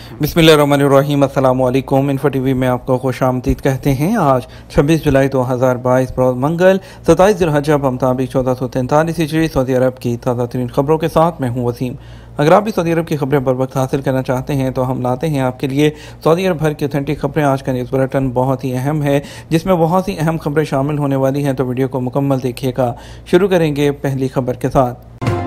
बिस्मिल्लाहिर्रहमानिर्रहीम। अस्सलाम वालेकुम। इन्फो टीवी में आपको खुशामदीद कहते हैं। आज 26 जुलाई 2022 रोज़ मंगल 27 ज़ुल्हज्जा मुताबिक 1443 हिजरी सऊदी अरब की ताज़ा तरीन खबरों के साथ मैं हूँ वसीम। अगर आप भी सऊदी अरब की खबरें बर वक्त हासिल करना चाहते हैं तो हम लाते हैं आपके लिए सऊदी अरब भर की ऑथेंटिक खबरें। आज का न्यूज़ बुलेटिन बहुत ही अहम है, जिसमें बहुत सी अहम खबरें शामिल होने वाली हैं, तो वीडियो को मुकम्मल देखिएगा। शुरू करेंगे पहली खबर के साथ।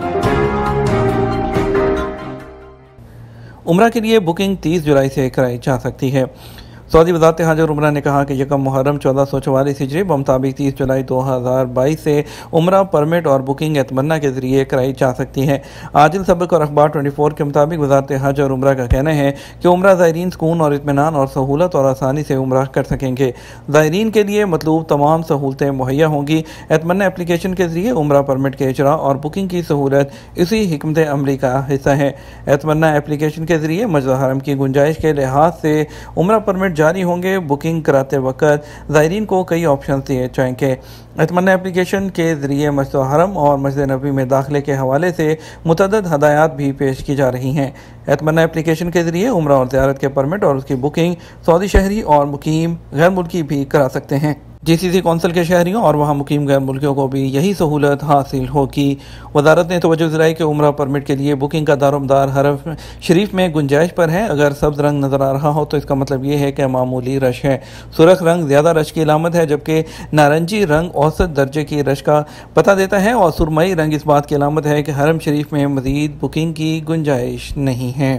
उम्रा के लिए बुकिंग 30 जुलाई से कराई जा सकती है। सऊदी वज़ारत हज और उम्रा ने कहा कि यकम मुहर्रम 1444 हिजरी मुताबिक 30 जुलाई 2022 से उम्रा परमिट और बुकिंग एतमन्ना के ज़रिए कराई जा सकती है। आजिल सबक और अखबार 24 के मुताबिक वज़ारत हज और उम्रा का कहना है कि उम्रा ज़ायरीन सुकून और इत्मीनान और सहूलत और आसानी से उम्रा कर सकेंगे। ज़ायरीन के लिए मतलूब तमाम सहूलतें मुहैया होंगी। एतमन्ना एप्लीकेशन के ज़रिए उम्रा परमिट के इजरा और बुकिंग की सहूलत इसी हिकमत अमली का हिस्सा है। एतमन्ना एप्लीकेशन के ज़रिए मस्जिद हरम की गुंजाइश के लिहाज से उम्रा परमिट जारी होंगे। बुकिंग कराते वक्त ज़ायरीन को कई ऑप्शन दिए जाएंगे। एतमन्ना एप्लीकेशन के ज़रिए मस्जिद हरम और मस्जिद नबी में दाखिले के हवाले से मुतअद्दिद हदायत भी पेश की जा रही हैं। एतमन्ना एप्लीकेशन के ज़रिए उम्रा और ज़ियारत के परमिट और उसकी बुकिंग सऊदी शहरी और मुकीम गैर मुल्की भी करा सकते हैं। जीसीसी कौंसिल के शहरियों और वहाँ मुकीम गैर मुल्कियों को भी यही सहूलत हासिल होगी। वजारत ने तवज्जो दिलाई कि उम्रा परमिट के लिए बुकिंग का दारोमदार हरम शरीफ में गुंजाइश पर है। अगर सब्ज़ रंग नज़र आ रहा हो तो इसका मतलब ये है कि मामूली रश है। सुरख रंग ज़्यादा रश की अलामत है, जबकि नारंगी रंग औसत दर्जे की रश का पता देता है और सुरमई रंग इस बात की अलामत है कि हरम शरीफ में मज़ीद बुकिंग की गुंजाइश नहीं है।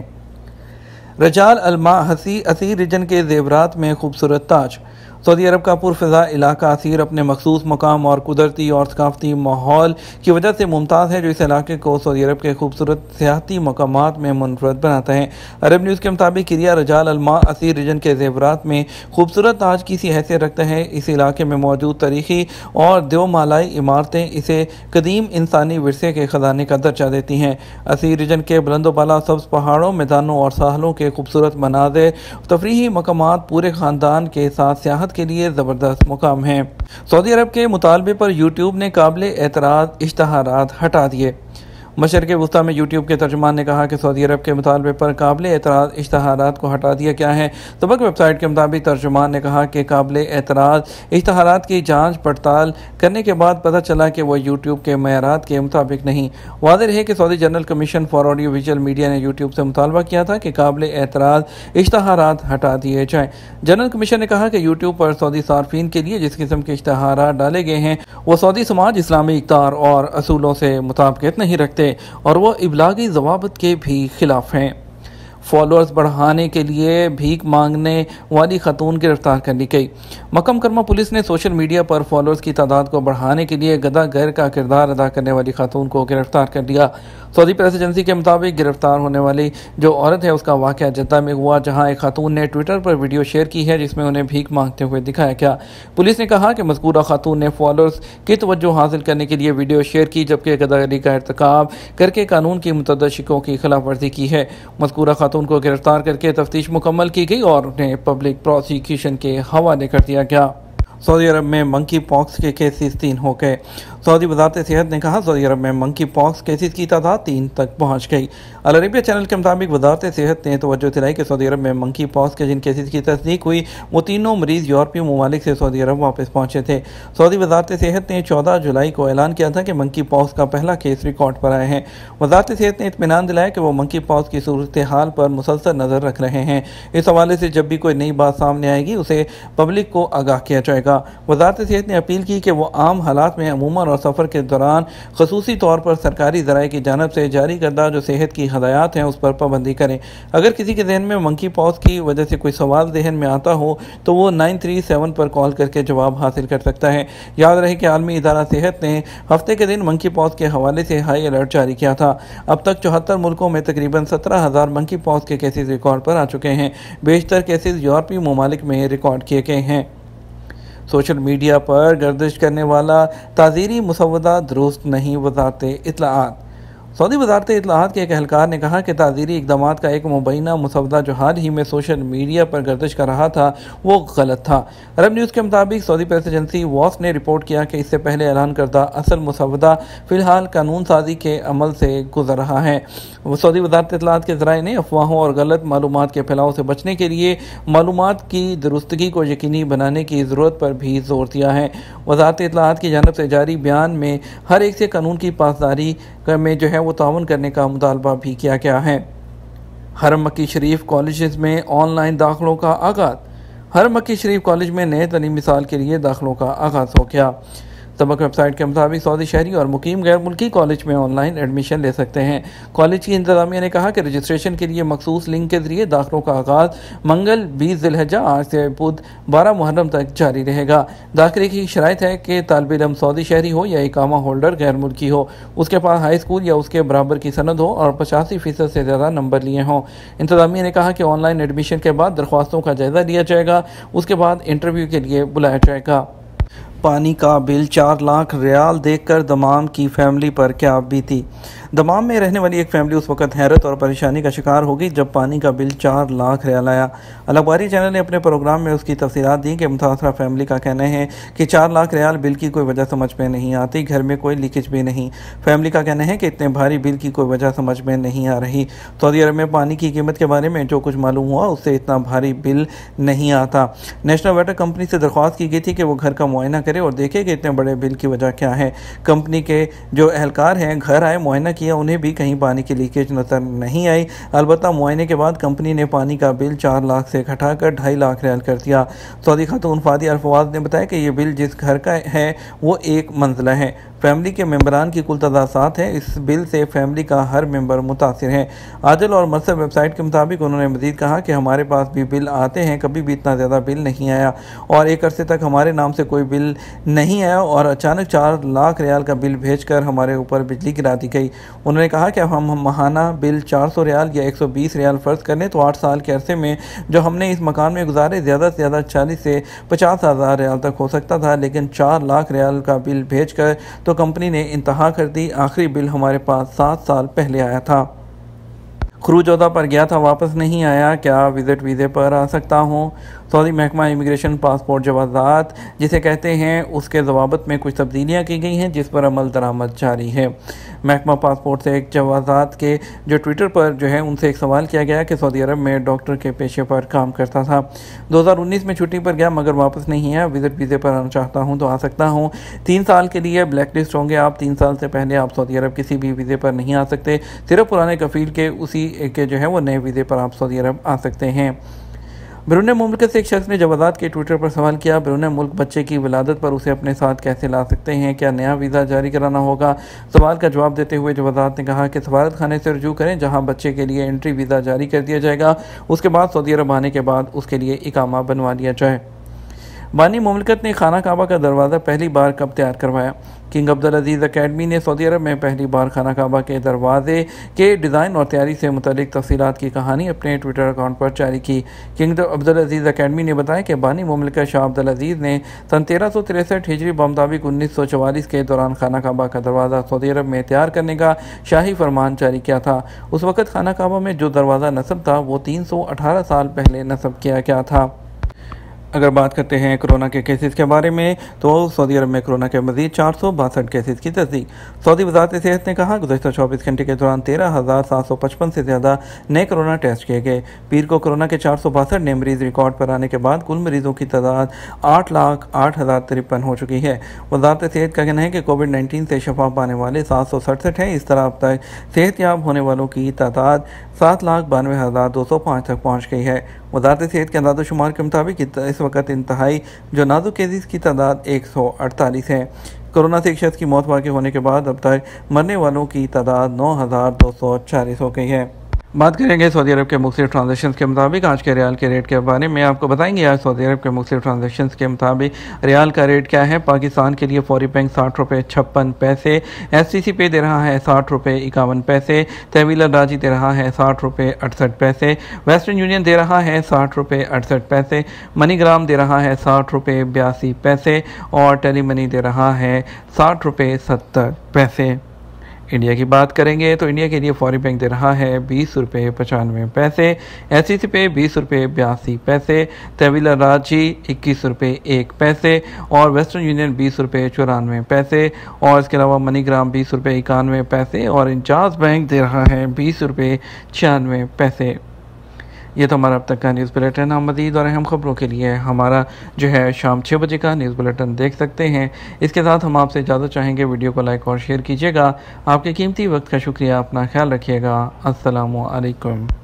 रजाल अलमा हसी असीर रिजन के जेवरात में खूबसूरत ताज। सऊदी अरब का पुरफ़िज़ा इलाका असीर अपने मखसूस मकाम और कुदरती और सकाफ़ती माहौल की वजह से मुमताज़ है, जो इस इलाके को सऊदी अरब के खूबसूरत सियाहती मकामात में मुनफरद बनाता है। अरब न्यूज़ के मुताबिक किरिया रजाल अलमा असीर रीजन के जेवरात में खूबसूरत ताज की सी हैसियत रखता है। इस इलाके में मौजूद तारीखी और देवमालाई इमारतें इसे कदीम इंसानी विरसे के ख़जाने का दर्जा देती हैं। असीर रीजन के बुलंदोबाला सब्ज़ पहाड़ों, मैदानों और साहलों के खूबसूरत मनाज़िर, तफरीही मकामात पूरे ख़ानदान के साथ सियाहत के लिए ज़बरदस्त मुकाम है। सऊदी अरब के मुतालबे पर यूट्यूब ने काबिल एतराज़ इश्तहारात हटा दिए। मशरिक़ वुस्ता में यूट्यूब के तर्जुमान ने कहा कि सऊदी अरब के मुतालबे पर काबिल एतराज़ इश्तहारात को हटा दिया गया है। सबक वेबसाइट के मुताबिक तर्जुमान ने कहा कि काबिल एतराज़ इश्तहारात की जांच पड़ताल करने के बाद पता चला कि वह यूट्यूब के मयारात के मुताबिक नहीं। वाज़ेह है कि Saudi General Commission for Audio Visual Media ने यूट्यूब से मुतालबा किया था कि काबिल एतराज़ इश्तहारात हटा दिए जाएँ। जनरल कमीशन ने कहा कि यूट्यूब पर सऊदी सार्फिन के लिए जिस किस्म के इश्तहारात डाले गए हैं वह सऊदी समाज, इस्लामी इक़्तिदार और असूलों से मुताबिकत नहीं रखते और वह इब्लागी ज़वाबित के भी खिलाफ हैं। फॉलोअर्स बढ़ाने के लिए भीख मांगने वाली खातून गिरफ्तार कर ली गई। मक्का मुकर्रमा पुलिस ने सोशल मीडिया पर फॉलोअर्स की तादाद को बढ़ाने के लिए गधा गैर का किरदार अदा करने वाली खातून को गिरफ्तार कर लिया। सऊदी प्रेस एजेंसी के मुताबिक गिरफ्तार होने वाली जो औरत है उसका वाक़या जद्दा में हुआ, जहां एक खातून ने ट्विटर पर वीडियो शेयर की है जिसमें उन्हें भीख मांगते हुए दिखाया गया। पुलिस ने कहा कि मज़कूरा खातून ने फॉलोअर्स की तवज्जो हासिल करने के लिए वीडियो शेयर की, जबकि गदागरी का इर्तिकाब करके कानून की मुतअद्दिद शिकों की खिलाफ वर्जी की है। मज़कूरा खातून को गिरफ्तार करके तफ्तीश मुकम्मल की गई और उन्हें पब्लिक प्रोसिक्यूशन के हवाले कर दिया गया। सऊदी अरब में मंकी पॉक्स के केसेस 3 हो गए। सऊदी वज़ारत सेहत ने कहा सऊदी अरब में मंकी पॉक्स केसेस की तादाद 3 तक पहुँच गई। अल अरबिया चैनल के मुताबिक वज़ारत सेहत ने तवज्जो दिलाई कि सऊदी अरब में मंकी पॉक्स के जिन केसेस की तस्दीक हुई वो तीनों मरीज़ यूरोपीय ममालिक से सऊदी अरब वापस पहुँचे थे। सऊदी वज़ारत सेहत ने 14 जुलाई को ऐलान किया था कि मंकी पॉक्स का पहला केस रिकॉर्ड पर आए हैं। वज़ारत सेहत ने इत्मीनान दिलाया कि वो मंकी पॉक्स की सूरत हाल पर मुसलसल नज़र रख रहे हैं। इस हवाले से जब भी कोई नई बात सामने आएगी उसे पब्लिक को आगाह किया जाएगा। वज़ारत सेहत ने अपील की कि वो आम हालात में अमूमन और सफ़र के दौरान ख़ुसूसी तौर पर सरकारी ज़राए की जानब से जारी करदा जो सेहत की हदायत हैं उस पर पाबंदी करें। अगर किसी के जहन में मंकी पॉक्स की वजह से कोई सवाल जहन में आता हो तो वो 937 पर कॉल करके जवाब हासिल कर सकता है। याद रहे कि आलमी इदारा सेहत ने हफ्ते के दिन मंकी पॉक्स के हवाले से हाई अलर्ट जारी किया था। अब तक 74 मुल्कों में तकरीबन 17,000 मंकी पॉक्स के केसेस रिकॉर्ड पर आ चुके हैं। बेशतर केसेस यूरोपीय ममालिक में रिकॉर्ड किए गए हैं। सोशल मीडिया पर गर्दिश करने वाला ताज़ीरी मुसव्वदा दुरुस्त नहीं, वज़ारत इत्तलाआत। सऊदी वजारत इत्तलाआत के एक एहलकार ने कहा कि ताज़ीरी इक़दाम का एक मुबैना मुसवदा जो हाल ही में सोशल मीडिया पर गर्दिश कर रहा था वो गलत था। अरब न्यूज़ के मुताबिक सऊदी प्रेस एजेंसी वॉस ने रिपोर्ट किया कि इससे पहले ऐलान करदा असल मुसवदा फ़िलहाल कानून साजी के अमल से गुजर रहा है। सऊदी वजारत इत्तलाआत के ज़राए ने अफवाहों और गलत मालूमात के फैलाव से बचने के लिए मालूमात की दुरुस्तगी को यकीनी बनाने की ज़रूरत पर भी जोर दिया है। वजारत इत्तलाआत की जानिब से जारी बयान में हर एक से कानून की पासदारी में जो है वो ताउन करने का मुतालबा भी किया गया है। हरम मक्की शरीफ कॉलेज में ऑनलाइन दाखिलों का आगाज़। हरम मक्की शरीफ कॉलेज में नए तलीमी साल के लिए दाखिलों का आगाज़ हो गया। सबक वेबसाइट के मुताबिक सऊदी शहरी और मुकीम गैर मुल्की कॉलेज में ऑनलाइन एडमिशन ले सकते हैं। कॉलेज की इंतजामिया ने कहा कि रजिस्ट्रेशन के लिए मखसूस लिंक के जरिए दाखिलों का आगाज़ मंगल 20 ज़िलहिज्जा आज से बुध 12 मुहर्रम तक जारी रहेगा। दाखिले की शराइत है कि तालिब इल्म सऊदी शहरी हो या इकामा होल्डर गैर मुल्की हो, उसके पास हाई स्कूल या उसके बराबर की सनद हो और 85% से ज़्यादा नंबर लिए हों। इंतजामिया ने कहा कि ऑनलाइन एडमिशन के बाद दरख्वास्तों का जायज़ा लिया जाएगा, उसके बाद इंटरव्यू के लिए बुलाया जाएगा। पानी का बिल 4 लाख रियाल देखकर दमाम की फैमिली पर क्या बीती। दमाम में रहने वाली एक फैमिली उस वक्त हैरत और परेशानी का शिकार हो गई जब पानी का बिल 4 लाख रियाल आया। अलअखबारी चैनल ने अपने प्रोग्राम में उसकी तफसीलात दी कि मुतासरा फैमिली का कहना है कि 4 लाख रियाल बिल की कोई वजह समझ में नहीं आती, घर में कोई लीकेज भी नहीं। फैमिली का कहना है कि इतने भारी बिल की कोई वजह समझ में नहीं आ रही। सऊदी अरब में पानी की कीमत के बारे में जो कुछ मालूम हुआ उससे इतना भारी बिल नहीं आता। नेशनल वाटर कंपनी से दरख्वास्त की गई थी कि वो घर का मुआयना करे और देखे कि इतने बड़े बिल की वजह क्या है। कंपनी के जो अहलकार हैं घर आए, मुआयना किया, उन्हें भी कहीं पानी की लीकेज नजर नहीं आई। अलबत्ता मुआयने के बाद कंपनी ने पानी का बिल 4 लाख से घटाकर 2.5 लाख रियाल कर दिया। सऊदी खातून फादी अरफवाज ने बताया कि ये बिल जिस घर का है वो एक मंजिला है। फैमिली के मेंबरान की कुल तादाद 7 है। इस बिल से फैमिली का हर मेंबर मुतासिर है। आदिल और मरसद वेबसाइट के मुताबिक उन्होंने मजीद कहा कि हमारे पास भी बिल आते हैं, कभी भी इतना ज़्यादा बिल नहीं आया और एक अरसे तक हमारे नाम से कोई बिल नहीं आया और अचानक 4 लाख रियाल का बिल भेजकर हमारे ऊपर बिजली गिरा दी गई। उन्होंने कहा कि हम माहाना बिल 400 रियाल या 120 रियाल फ़र्ज करें तो 8 साल के अरसे में जो हमने इस मकान में गुजारे ज़्यादा से ज़्यादा 40 से 50 हज़ार रियाल तक हो सकता था, लेकिन 4 लाख रियाल का बिल भेजकर तो कंपनी ने इंतहा कर दी। आखिरी बिल हमारे पास 7 साल पहले आया था। खरूज ओहदा पर गया था, वापस नहीं आया, क्या विजिट वीज़े पर आ सकता हूँ। सऊदी महकमा इमिग्रेशन पासपोर्ट जवाज़ात जिसे कहते हैं उसके जवाबत में कुछ तब्दीलियाँ की गई हैं जिस पर अमल दरामद जारी है। महकमा पासपोर्ट से एक जवाज़ात के जो ट्विटर पर जो है उनसे एक सवाल किया गया कि सऊदी अरब में डॉक्टर के पेशे पर काम करता था, 2019 में छुट्टी पर गया मगर वापस नहीं आया, विजिट वीज़े पर आना चाहता हूँ तो आ सकता हूँ। 3 साल के लिए ब्लैक लिस्ट होंगे आप। 3 साल से पहले आप सऊदी अरब किसी भी वीज़े पर नहीं आ सकते, सिर्फ पुराने कफील के उसी के जो है वो नए वीज़े पर आप सऊदी अरब आ सकते हैं। बैरून मुल्क से एक शख्स ने जवाज़ात के ट्विटर पर सवाल किया, बैरून मुल्क बच्चे की विलादत पर उसे अपने साथ कैसे ला सकते हैं, क्या नया वीज़ा जारी कराना होगा। सवाल का जवाब देते हुए जवाज़ात ने कहा कि सफारत खाने से रजू करें जहां बच्चे के लिए एंट्री वीज़ा जारी कर दिया जाएगा, उसके बाद सऊदी अरब आने के बाद उसके लिए इकामा बनवा लिया जाए। बानी मुमलिकत ने खाना काबा का दरवाज़ा पहली बार कब तैयार करवाया। किंग अब्दुल अजीज़ अकेडमी ने सऊदी अरब में पहली बार खाना काबा के दरवाजे के डिज़ाइन और तैयारी से मुतल्लिक तफसीलात की कहानी अपने ट्विटर अकाउंट पर जारी की। किंग अब्दुल अजीज़ अकेडमी ने बताया कि बानी मुमलिकत शाह अब्दुल अजीज़ ने सन 1363 हिजरी मुताबिक 1944 के दौरान खाना काबा का दरवाज़ा सऊदी अरब में तैयार करने का शाही फरमान जारी किया था। उस वक़्त खाना काबा में जो दरवाज़ा नस्ब था वो 318 साल पहले नस्ब किया गया था। अगर बात करते हैं कोरोना के केसेस के बारे में तो सऊदी अरब में कोरोना के मजीद 462 केसेस की तस्दीक। सऊदी वज़ारत सेहत ने कहा गुज़श्ता 24 घंटे के दौरान 13,755 से ज़्यादा नए कोरोना टेस्ट किए गए। पीर को कोरोना के 462 नए मरीज़ रिकॉर्ड पर आने के बाद कुल मरीज़ों की तादाद 8,08,053 हो चुकी है। वज़ारत सेहत का कहना है कि कोविड-19 से शफा पाने वाले 767 हैं। इस तरह अब तक सेहतयाब होने वालों की तादाद 7,92,205 तक पहुँच गई है। वज़ारत सेहत के अंदाज़-ओ-शुमार के मुताबिक इस वक्त इंतहाई जो नाजुक केसेस की तादाद 148 है। कोरोना से एक शख्स की मौत वाक़ई होने के बाद अब तक मरने वालों की तादाद 9,240 हो गई है। बात करेंगे सऊदी अरब के मुख्तलिफ ट्रांजेक्शन के मुताबिक आज के रियाल के रेट के बारे में आपको बताएंगे। आज सऊदी अरब के मुख्तलिफ ट्रांजेक्शन के मुताबिक रियाल का रेट क्या है। पाकिस्तान के लिए फौरी बैंक 60 रुपये 56 पैसे, STC पे दे रहा है 60 रुपये 51 पैसे, तहवील राजी दे रहा है 60 रुपये 68 पैसे, वेस्टर्न यूनियन दे रहा है 60 रुपये 68 पैसे, मनीग्राम दे रहा है 60 रुपये 82 पैसे और टेली मनी दे रहा है 60 रुपये 70 पैसे। इंडिया की बात करेंगे तो इंडिया के लिए फौरी बैंक दे रहा है 20 रुपये 95 पैसे, एससीसी पे 20 रुपये 82 पैसे, तहवील रांची 21 रुपये 1 पैसे और वेस्टर्न यूनियन 20 रुपये 94 पैसे और इसके अलावा मनीग्राम 20 रुपये 91 पैसे और इंचार्ज बैंक दे रहा है 20 रुपये 96 पैसे। ये तो हमारा अब तक का न्यूज़ बुलेटिन। हम मज़ीद और अहम खबरों के लिए हमारा जो है शाम 6 बजे का न्यूज़ बुलेटिन देख सकते हैं। इसके साथ हम आपसे इजाज़त चाहेंगे, वीडियो को लाइक और शेयर कीजिएगा। आपके कीमती वक्त का शुक्रिया, अपना ख्याल रखिएगा। अस्सलामु अलैकुम।